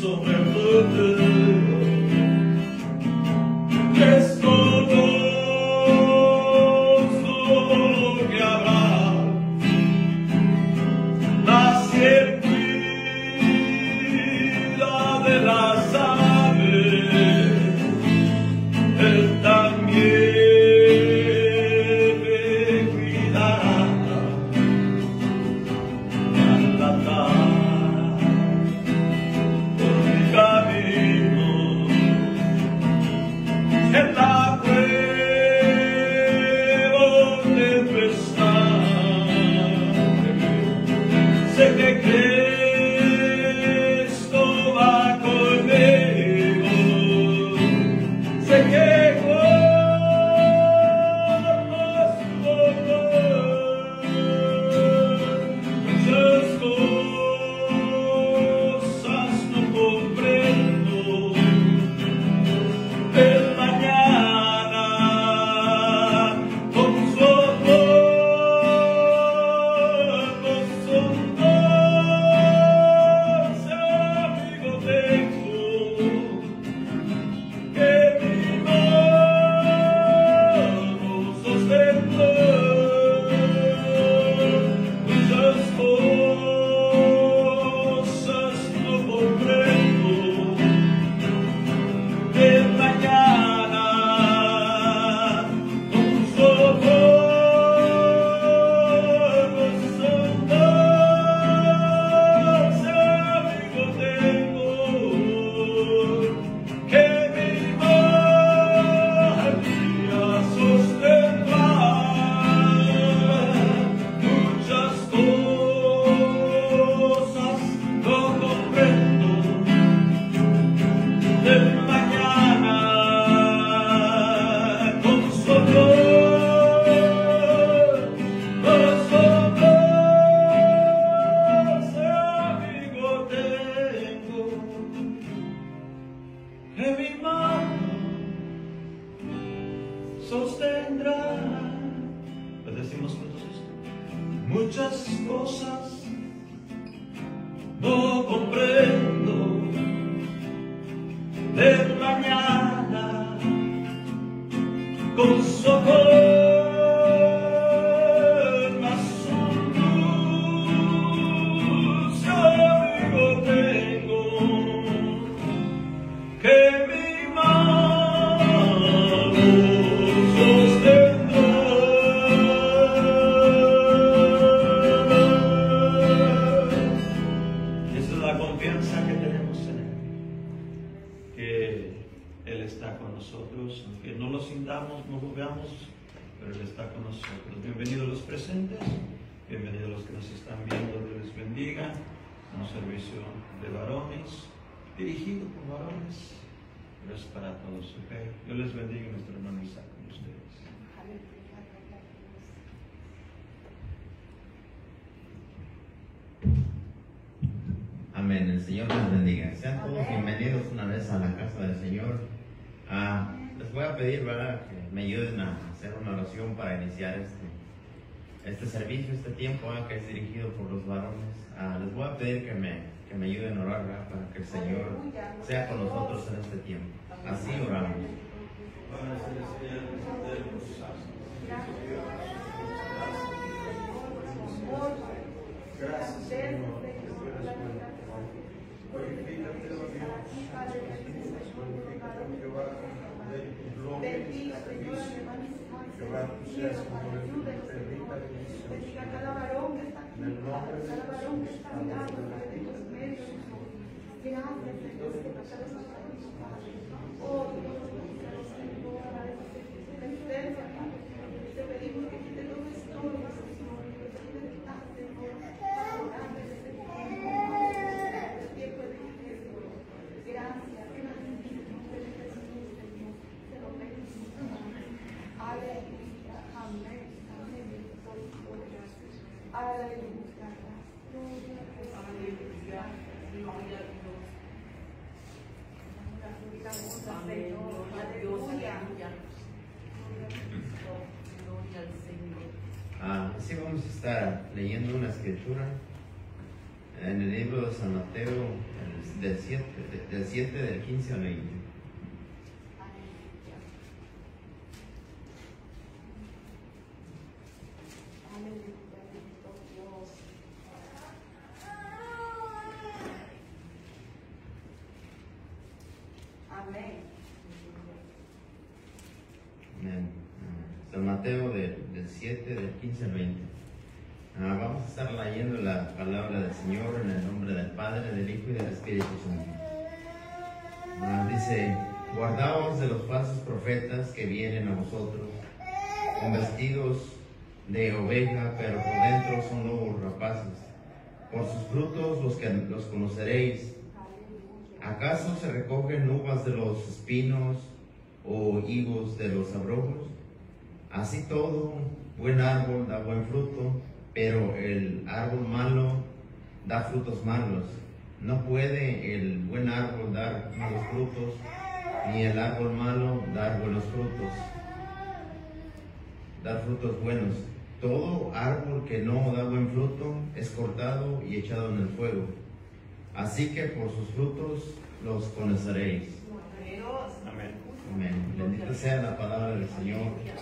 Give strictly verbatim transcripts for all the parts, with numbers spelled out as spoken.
Dirigido por varones, pero es para todos. Okay. Dios les bendiga, nuestro hermano Isaac, con ustedes. Amén. El Señor les bendiga. Sean todos bienvenidos una vez a la casa del Señor. Ah, les voy a pedir, ¿verdad?, que me ayuden a hacer una oración para iniciar este, este servicio, este tiempo, ¿verdad?, que es dirigido por los varones. Ah, les voy a pedir que me que me ayuden a orar, ¿verdad?, para que el Señor sea con nosotros en este tiempo. Así oramos. Gracias, Señor. Glorifícate, oh Dios. Glorifícate, Jehová. Gloria y sacrificio. Jehová, tú seas como el bendita bendición. En el nombre de Jesús. Amén. Gracias, Señor, que pasaron los años, Padre. Oh, Dios, te pedimos que quite los estorbos, Señor, que te libertad, Señor, para orar en este tiempo de Cristo. Gracias, gracias, Señor, de Jesús, Señor, te lo pedimos. Aleluya, amén, amén, aleluya, aleluya, aleluya. Ah, así vamos a estar leyendo una escritura en el libro de San Mateo, el del siete, del siete, del quince al veinte. Amén. Amén. San Mateo del, del siete, del quince al veinte. Ah, vamos a estar leyendo la palabra del Señor en el nombre del Padre, del Hijo y del Espíritu Santo. Ah, dice: guardaos de los falsos profetas que vienen a vosotros con vestidos de oveja, pero por dentro son lobos rapaces. Por sus frutos los, que, los conoceréis. ¿Acaso se recogen uvas de los espinos o higos de los abrojos? Así todo buen árbol da buen fruto, pero el árbol malo da frutos malos. No puede el buen árbol dar malos frutos, ni el árbol malo dar buenos frutos, dar frutos buenos. Todo árbol que no da buen fruto es cortado y echado en el fuego. Así que por sus frutos los conoceréis. Amén. Amén. Bendita sea la palabra del Señor.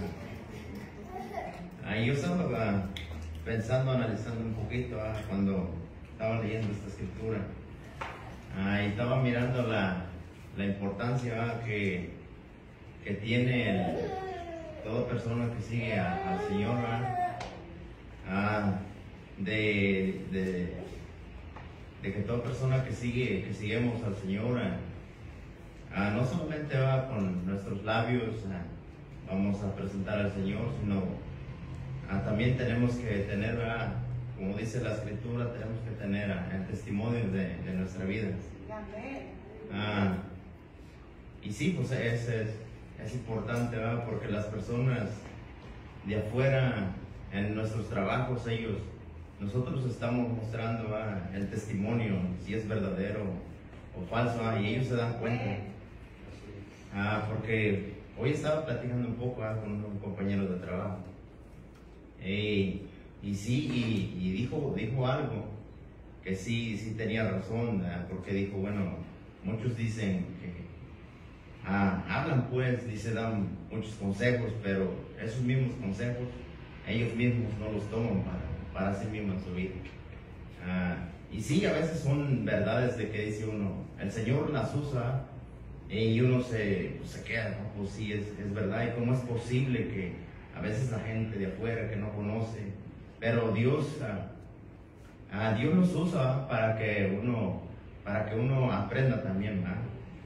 Ahí yo estaba pensando, analizando un poquito ah, cuando estaba leyendo esta escritura. Ah, y estaba mirando la, la importancia ah, que, que tiene el, toda persona que sigue a, al Señor, ah, ah, de, de, de que toda persona que sigue, que seguimos al Señor, ah, ah, no solamente va con nuestros labios, ah, vamos a presentar al Señor, sino ah, también tenemos que tener, ah, como dice la Escritura, tenemos que tener ah, el testimonio de, de nuestra vida. Ah, y sí, pues es, es, es importante, ¿verdad? Porque las personas de afuera, en nuestros trabajos, ellos, nosotros estamos mostrando ¿verdad? el testimonio, si es verdadero o falso, ¿verdad? Y ellos se dan cuenta. Ah, porque hoy estaba platicando un poco ¿verdad? con un compañero de trabajo. Y, y sí, y, y dijo, dijo algo que sí, sí tenía razón, ¿verdad? Porque dijo, bueno, muchos dicen que ah, hablan pues, dice, dan muchos consejos, pero esos mismos consejos ellos mismos no los toman para, para sí mismos en su vida. Ah, y sí, a veces son verdades de que dice uno, el Señor las usa y uno se, pues, se queda, ¿no? Pues sí, es, es verdad, y cómo es posible que a veces la gente de afuera que no conoce, pero Dios, ah, ah, Dios nos usa para que uno, para que uno aprenda también, ¿verdad?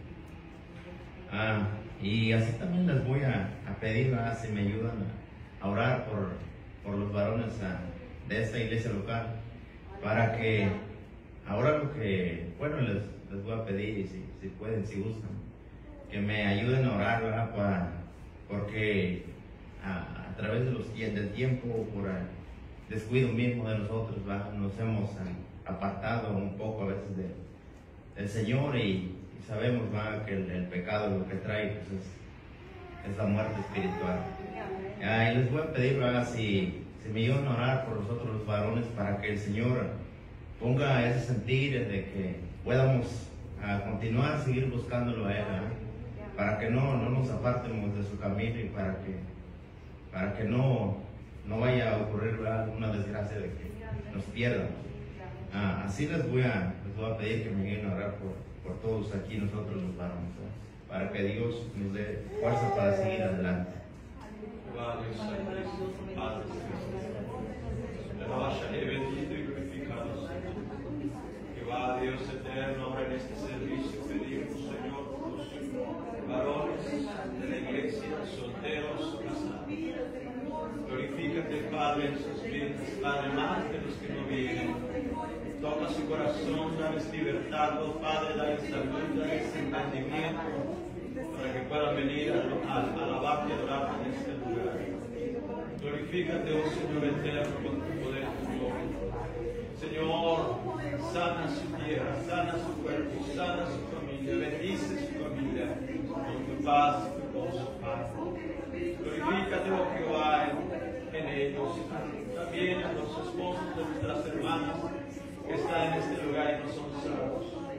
Ah, y así también les voy a, a pedir, ¿verdad? Si me ayudan a, a orar por, por los varones ah, de esta iglesia local, para que ahora lo que, bueno, les, les voy a pedir, y si, si pueden, si gustan, que me ayuden a orar, ¿verdad? Para, porque a, a través de los, del tiempo, por el descuido mismo de nosotros, ¿verdad? Nos hemos ah, apartado un poco a veces de, del Señor, y, y sabemos ¿verdad? que el, el pecado lo que trae pues es, es la muerte espiritual. Ah, y les voy a pedir ¿verdad? Si, si me ayudan a orar por nosotros los varones, para que el Señor ponga ese sentir de que podamos ah, continuar, seguir buscándolo a Él, ¿verdad? Para que no, no nos apartemos de su camino, y para que, para que no, no vaya a ocurrir ¿verdad? alguna desgracia de que nos pierdan. Ah, así les voy, a, les voy a pedir que me ayuden a orar por, por todos aquí nosotros los varones, ¿verdad? Para que Dios nos dé fuerza para seguir adelante. Padre Santo, Padre Celestial, alabanza y bendito y glorificado Señor. Que va Dios eterno ahora en este servicio, pedimos Señor por los varones de la iglesia, solteros, casados. Glorifícate Padre en sus vidas, Padre, más de los que no vienen. Toca su corazón, dales libertad, oh Padre, dales salud, dales entendimiento, para que puedan venir a, a, a alabarte y adorarte en este lugar. Glorifícate, oh Señor eterno, con tu poder y tu gloria. Señor, sana su tierra, sana su cuerpo, sana su familia, bendice su familia con tu paz y tu gozo, Padre. Glorifícate, oh Jehová, en ellos, también en los esposos de nuestras hermanas que están en este lugar y no son salvos.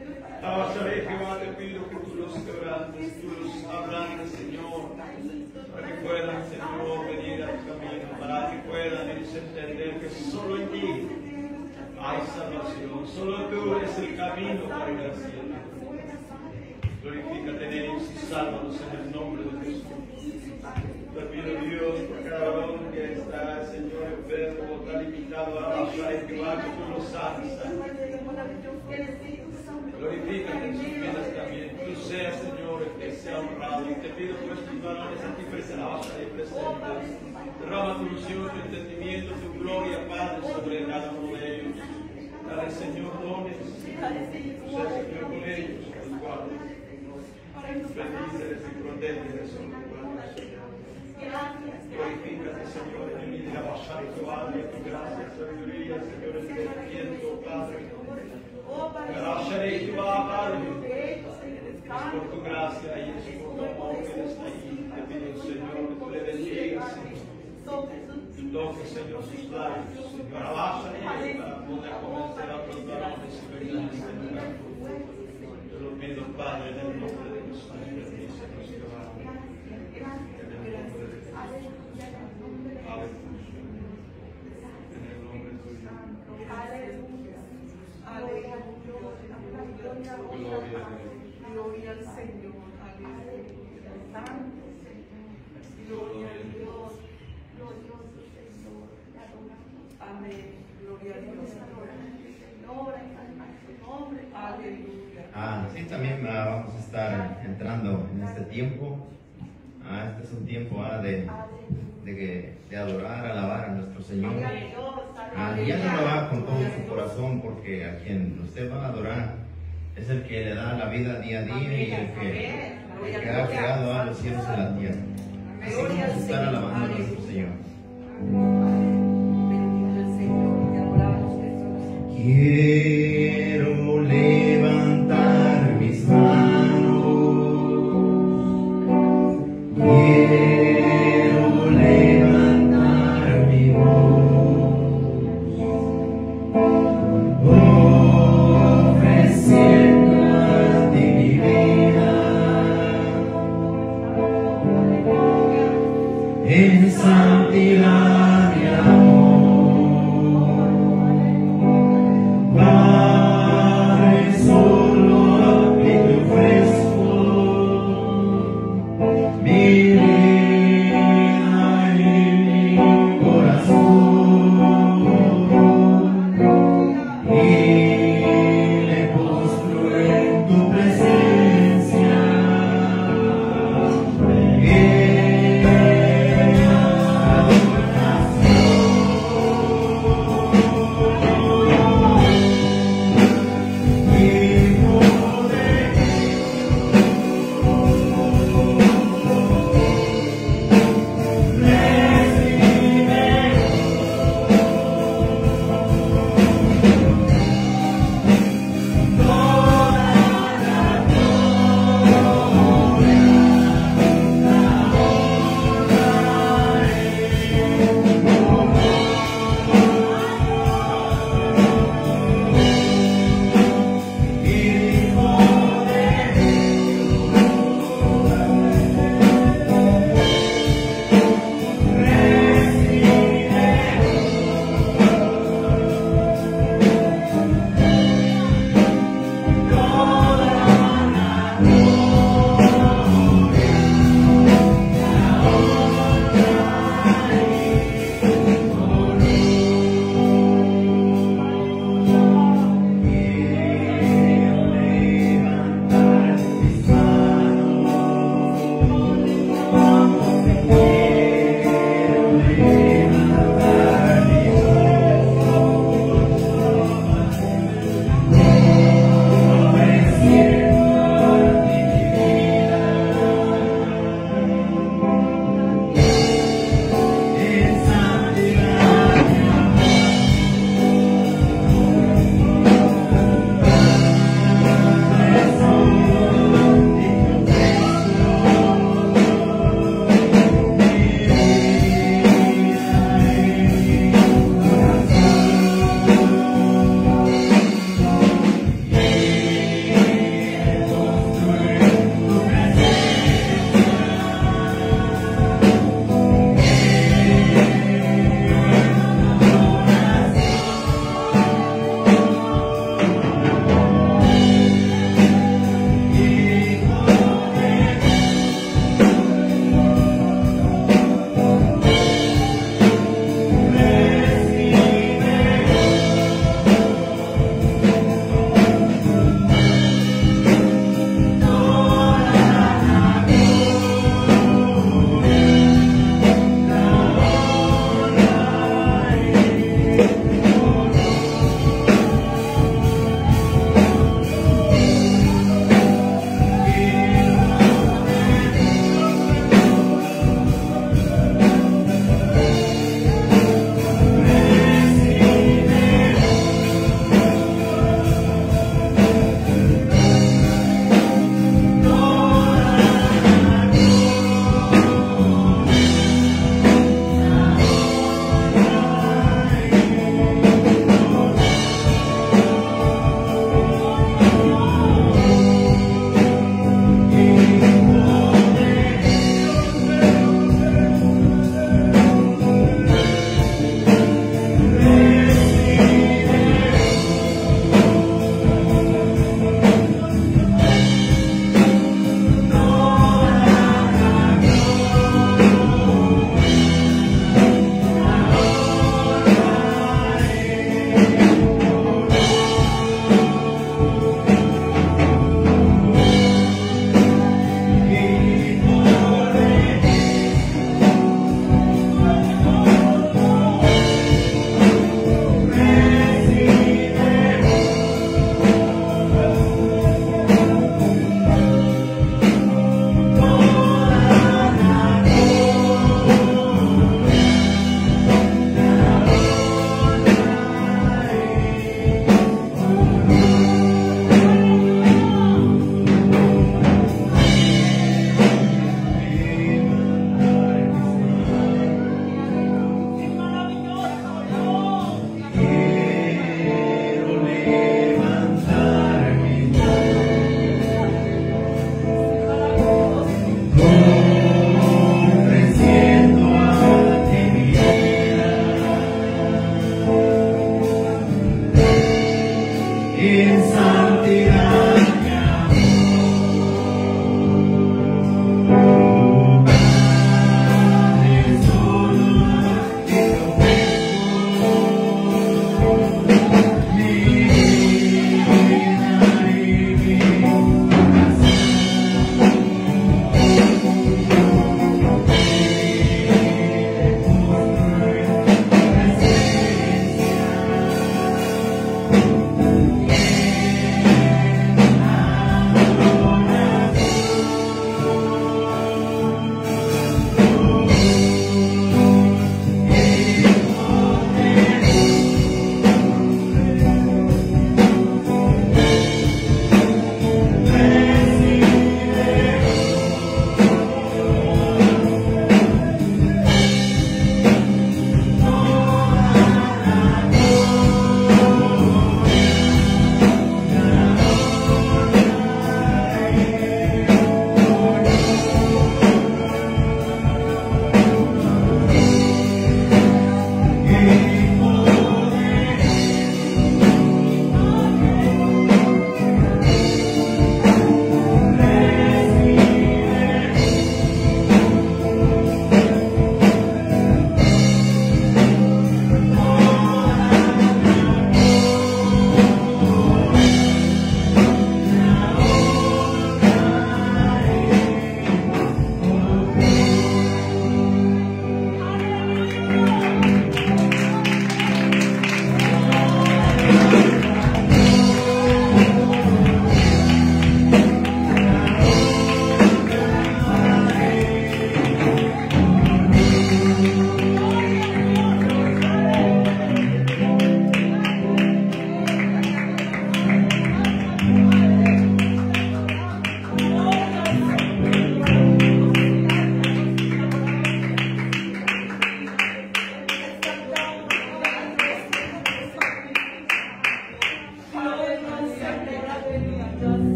Abasharé, Jehová, te pido que tú los quebrantes, tú los abrandes, Señor, para que puedan, Señor, venir a tu camino, para que puedan ellos entender que solo en ti hay salvación, solo tú eres el camino para ir al cielo. Glorifícate en ellos y sálvalos en el nombre de Jesús. Te pido, Dios, por cada varón que está, Señor, enfermo o está limitado a Abasharé, Jehová, que tú los sanes. Glorifícate en sus vidas también. Tú seas, Señor, el que sea honrado. Y te pido por estos varones aquí presentes y presentes. Derrama tu unción, tu entendimiento, tu gloria, Padre, sobre cada uno de ellos. Dale, Señor, dones. Sea, Señor, con ellos, los guardes. Bendíceles y protégeles sobre tu guarda, Señor. Glorifícate, Señor, en mi vida, Abasharé, Jehová, de tu gracia, sabiduría, Señor, entendimiento, Padre. Abasharé, Jehová, Padre, es por tu gracia y es por tu amor que Él está ahí. Te pido, Señor, que tú le bendigas, Señor. Tú toques, Señor, sus labios, Señor. Abasharé, para poder convencer a otros varones y venir, Señor. Te lo pido, Padre, en el nombre de Jesús. Bendícenos, Jehová. En el nombre de Jesús. Aleluya. En el nombre tuyo. Aleluya. Aleluya. Gloria a Dios. Gloria al Señor. Aleluya. Gloria a Dios. Glorioso Señor. Amén. Gloria a Dios. Aleluya. Ah, sí, también ah, vamos a estar entrando en este tiempo. Ah, este es un tiempo ah, de, de, que- de adorar, alabar a nuestro Señor. Ah, y alabar con todo su corazón, porque a quien usted va a adorar es el que le da la vida día a día y el que, el que ha creado a los cielos y la tierra. Así que vamos a estar alabando a nuestro Señor. Bendito el Señor, te adoramos, Jesús. ¿Quién